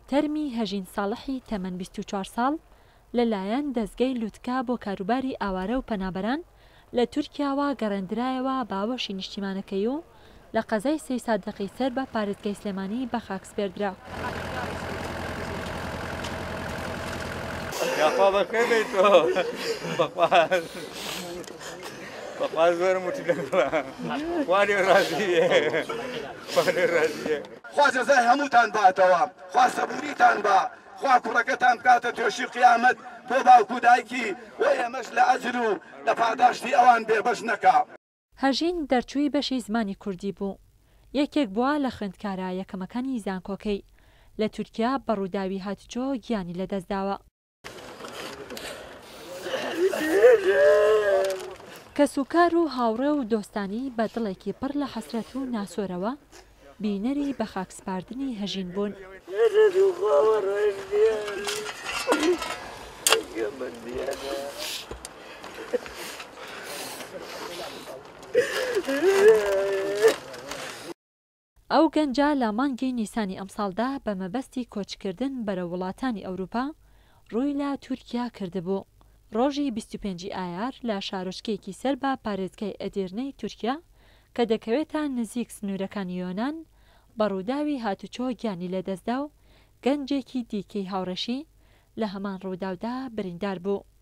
تەرمی هەژین ساڵحی تەمەن 24 ساڵ لەلایەن دەستگای لووتکە بۆ کاروباری ئاوارە و پەنابەران لە تورکیاوە گەڕێندرایەوە باوەشی نیشتیمانەکەی و لە قەزای 3 سادقی سەر بە پارێزگای سلێمانی بە خاکسپێردرا. بەخواز زۆرم وتی دەکڵم وانی ڕازیە خوا جەزای هەمووتان باتەوە، خوا سەبووریتان بە، خوا کوڕەکەتان بکاتە توێشی قیامەت بۆ باوکو دایکی و ئێمەش لە ئەجر و لە پاداشتی ئەوان بێبەش نەکا. هەژین دەرچووی بەشی زمانی کوردی بوو. یەکێک بووە لە خوێندکارە یەکەمەکانی زانکۆکەی لە تورکیا بە ڕووداوی هاتوچۆ گیانی لەدەستداوە. کە سوکار و هاوڕێ و دۆستانی بە دڵێکی پڕ لە حەسرەت و ناسۆرەوە بینەری بە خاکسپاردنی هەژین بوون. ئەو گەنجە لە مانگی نیسانی ئەمساڵدا بە مەبەستی کۆچکردن بەرە وڵاتانی ئەوروپا ڕووی لە تورکیا کردبوو. ڕۆژی 25 ئایار لە شارۆچکەیەکی سەر بە پارێزگای ئەدیرنەی تورکیا کە دەکەوێتە نزیک سنوورەکانی یۆنان بە ڕووداوی هاتوچۆ گیانی لەدەستدا و گەنجێکی دیکەی هاوڕەشی لە هەمان ڕووداودا بریندار بوو.